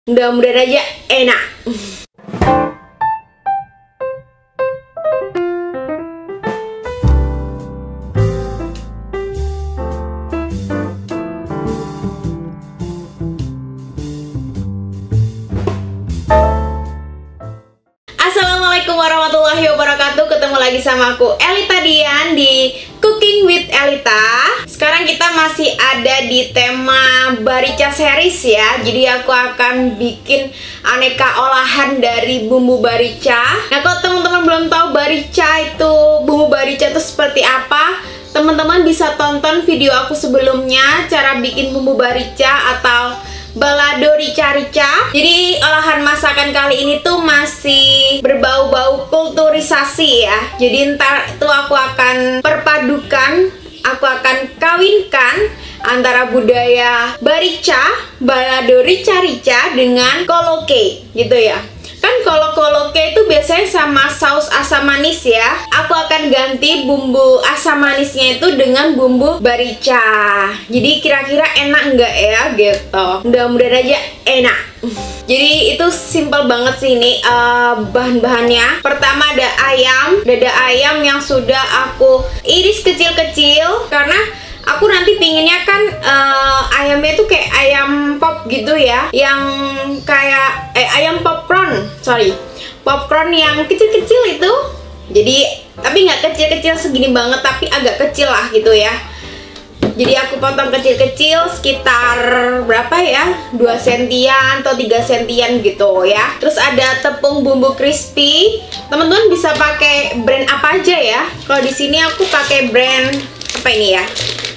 Mudah-mudahan aja enak. Assalamualaikum warahmatullahi wabarakatuh. Ketemu lagi sama aku Elita Dian di Cooking with Elita. Sekarang kita masih ada di tema barica series ya. Jadi aku akan bikin aneka olahan dari bumbu barica. Nah, kalau teman-teman belum tahu bumbu barica itu seperti apa, teman-teman bisa tonton video aku sebelumnya, cara bikin bumbu barica atau balado rica-rica. Jadi olahan masakan kali ini tuh masih berbau-bau kulturisasi ya. Jadi ntar itu aku akan perpadukan, aku akan kawinkan antara budaya barica, balado rica-rica dengan koloke gitu ya. Kan kalau koloke itu biasanya sama saus asam manis ya. Aku akan ganti bumbu asam manisnya itu dengan bumbu barica. Jadi kira-kira enak nggak ya gitu. Mudah-mudahan aja enak. Jadi itu simple banget sih ini bahan-bahannya. Pertama ada ayam, dada ayam yang sudah aku iris kecil-kecil karena aku nanti pinginnya kan ayamnya tuh kayak ayam pop gitu ya, yang kayak ayam popcorn, popcorn yang kecil-kecil itu. Jadi tapi nggak kecil-kecil segini banget, tapi agak kecil lah gitu ya. Jadi aku potong kecil-kecil sekitar berapa ya, 2 sentian atau 3 sentian gitu ya. Terus ada tepung bumbu crispy. Teman-teman bisa pakai brand apa aja ya. Kalau di sini aku pakai brand apa ini ya,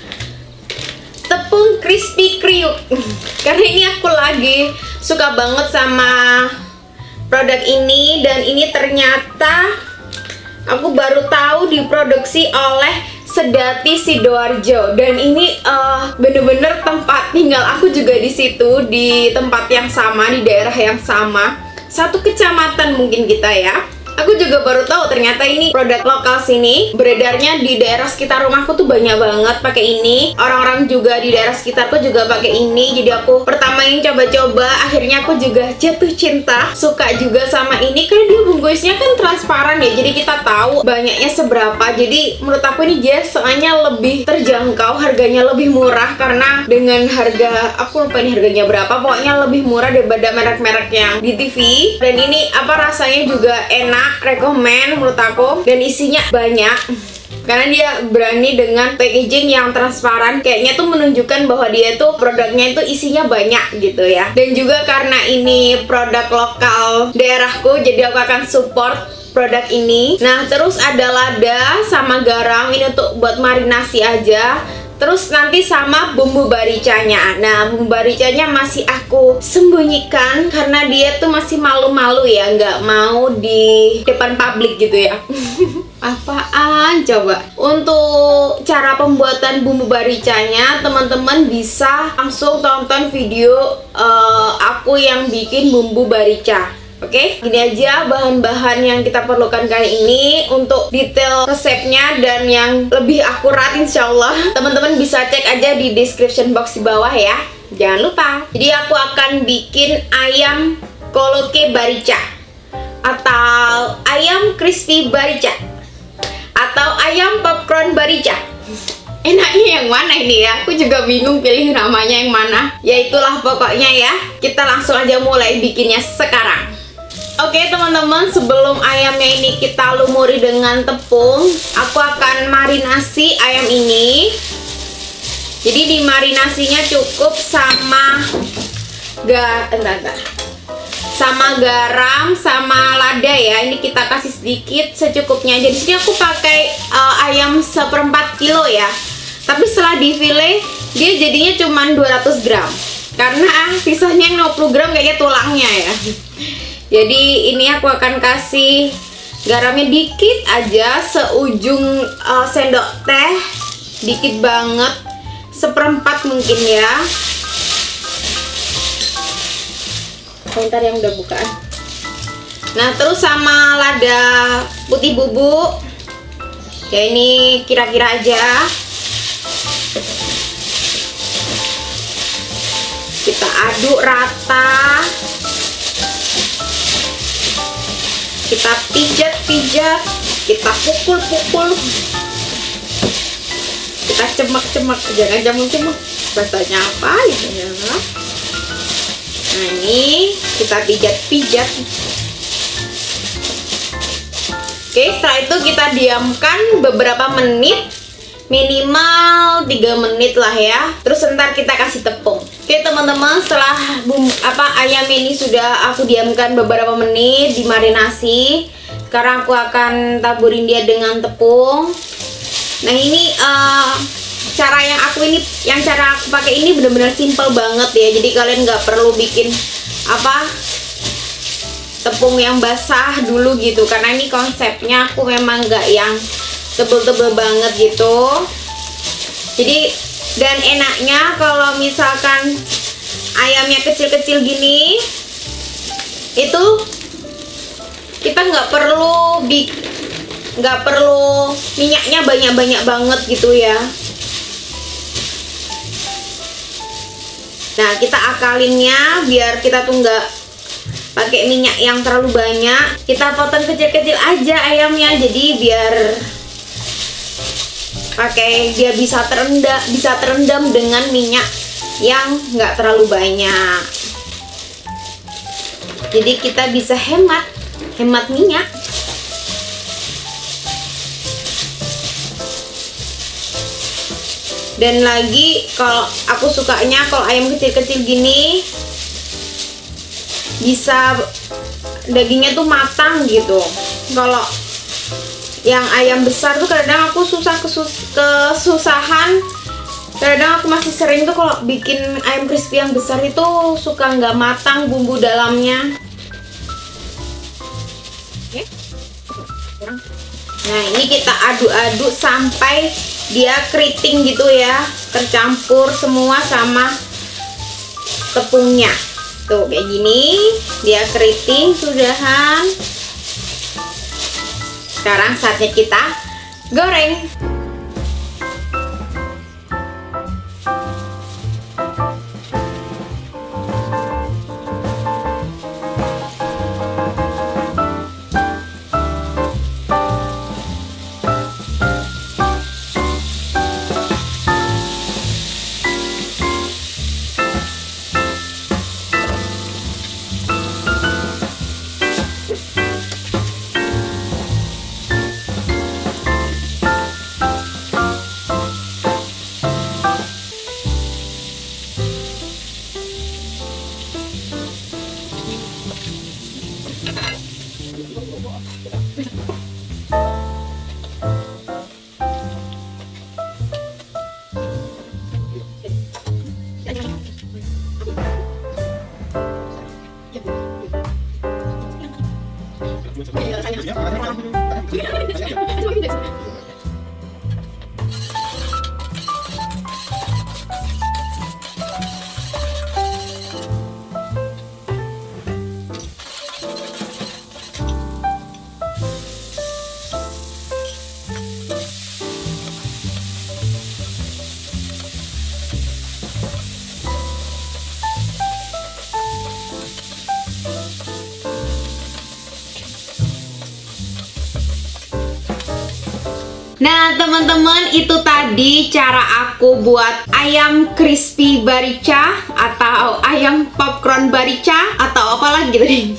tepung crispy kriuk. Karena ini aku lagi suka banget sama produk ini, dan ini ternyata aku baru tahu diproduksi oleh Sedati Sidoarjo, dan ini bener-bener tempat tinggal aku juga di situ, di tempat yang sama, di daerah yang sama, satu kecamatan mungkin kita ya. Aku juga baru tahu ternyata ini produk lokal sini. Beredarnya di daerah sekitar rumahku tuh banyak banget pakai ini. Orang-orang juga di daerah sekitarku juga pakai ini. Jadi aku pertama yang coba-coba, akhirnya aku juga jatuh cinta, suka juga sama ini karena dia bungkusnya kan transparan ya. Jadi kita tahu banyaknya seberapa. Jadi menurut aku ini dia soalnya lebih terjangkau, harganya lebih murah karena dengan harga, aku lupa ini harganya berapa, pokoknya lebih murah daripada merek-merek yang di TV. Dan ini apa, rasanya juga enak, rekomen menurut aku, dan isinya banyak karena dia berani dengan packaging yang transparan. Kayaknya tuh menunjukkan bahwa dia tuh produknya itu isinya banyak gitu ya. Dan juga karena ini produk lokal daerahku, jadi aku akan support produk ini. Nah, terus ada lada sama garam, ini untuk buat marinasi aja. Terus nanti sama bumbu baricanya. Nah, bumbu baricanya masih aku sembunyikan karena dia tuh masih malu-malu ya, nggak mau di depan publik gitu ya. Apaan coba? Untuk cara pembuatan bumbu baricanya, teman-teman bisa langsung tonton video aku yang bikin bumbu barica. Oke, gini aja bahan-bahan yang kita perlukan kali ini. Untuk detail resepnya dan yang lebih akurat insya Allah teman-teman bisa cek aja di description box di bawah ya. Jangan lupa. Jadi aku akan bikin ayam koloke barica, atau ayam crispy barica, atau ayam popcorn barica. Enaknya yang mana ini ya? Aku juga bingung pilih namanya yang mana. Ya itulah pokoknya ya. Kita langsung aja mulai bikinnya sekarang. Oke teman-teman, sebelum ayamnya ini kita lumuri dengan tepung, aku akan marinasi ayam ini. Jadi dimarinasinya cukup sama garam sama lada ya. Ini kita kasih sedikit secukupnya. Jadi sini aku pakai ayam 1/4 kilo ya. Tapi setelah difile dia jadinya cuma 200 gram. Karena sisanya yang 60 gram kayaknya tulangnya ya. Jadi ini aku akan kasih garamnya dikit aja, seujung sendok teh, dikit banget, 1/4 mungkin ya. Bentar yang udah bukaan. Nah, terus sama lada putih bubuk. Ya ini kira-kira aja. Kita aduk rata. Kita pijat-pijat, kita pukul-pukul, kita cemak-cemak, jangan cemuk-cemuk, bahasanya apa gitu ya. Nah ini kita pijat-pijat. Oke, setelah itu kita diamkan beberapa menit, minimal 3 menit lah ya. Terus ntar kita kasih tepung. Oke teman-teman, setelah ayam ini sudah aku diamkan beberapa menit dimarinasi, sekarang aku akan taburin dia dengan tepung. Nah ini cara aku pakai ini bener-bener simple banget ya. Jadi kalian nggak perlu bikin tepung yang basah dulu gitu, karena ini konsepnya aku memang nggak yang tebel-tebel banget gitu. Jadi dan enaknya kalau misalkan ayamnya kecil-kecil gini, itu kita nggak perlu minyaknya banyak-banyak banget gitu ya. Nah kita akalinnya biar kita tuh nggak pakai minyak yang terlalu banyak, kita potong kecil-kecil aja ayamnya, jadi biar bisa terendam dengan minyak yang nggak terlalu banyak. Jadi kita bisa hemat minyak. Dan lagi kalau aku sukanya kalau ayam kecil-kecil gini bisa dagingnya tuh matang gitu. Kalau yang ayam besar tuh kadang aku kesusahan. Kadang aku masih sering tuh kalau bikin ayam crispy yang besar itu suka nggak matang bumbu dalamnya. Nah ini kita aduk-aduk sampai dia keriting gitu ya, tercampur semua sama tepungnya. Tuh kayak gini dia keriting sudahan. Sekarang saatnya kita goreng. Nah teman-teman, itu tadi cara aku buat ayam crispy barica atau ayam popcorn barica atau apalah gitu deh.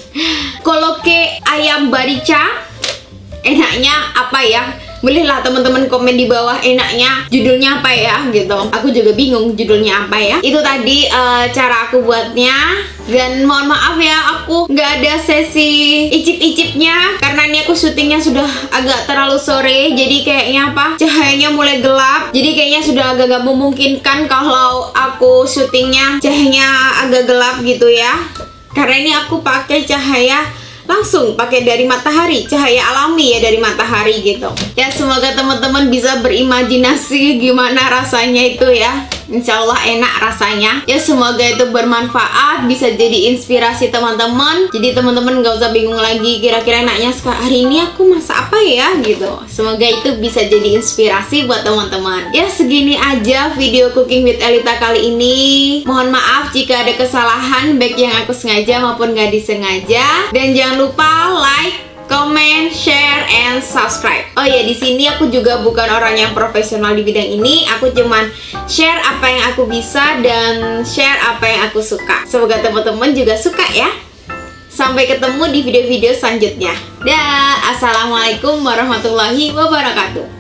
Koloke ayam barica. Enaknya apa ya? Bolehlah teman-teman komen di bawah enaknya judulnya apa ya gitu. Aku juga bingung judulnya apa ya. Itu tadi cara aku buatnya. Dan mohon maaf ya, aku nggak ada sesi icip-icipnya karena ini aku syutingnya sudah agak terlalu sore. Jadi kayaknya cahayanya mulai gelap. Jadi kayaknya sudah agak-agak memungkinkan kalau aku syutingnya cahayanya agak gelap gitu ya. Karena ini aku pakai cahaya langsung pakai dari matahari, cahaya alami ya dari matahari gitu. Ya semoga teman-teman bisa berimajinasi gimana rasanya itu ya. Insya Allah enak rasanya. Ya semoga itu bermanfaat, bisa jadi inspirasi teman-teman. Jadi teman-teman gak usah bingung lagi kira-kira enaknya hari ini aku masak apa ya gitu. Semoga itu bisa jadi inspirasi buat teman-teman. Ya segini aja video Cooking with Elita kali ini. Mohon maaf jika ada kesalahan baik yang aku sengaja maupun gak disengaja. Dan jangan lupa like, comment, share, and subscribe. Oh ya, di sini aku juga bukan orang yang profesional di bidang ini. Aku cuman share apa yang aku bisa dan share apa yang aku suka. Semoga teman-teman juga suka ya. Sampai ketemu di video-video selanjutnya. Dah, assalamualaikum warahmatullahi wabarakatuh.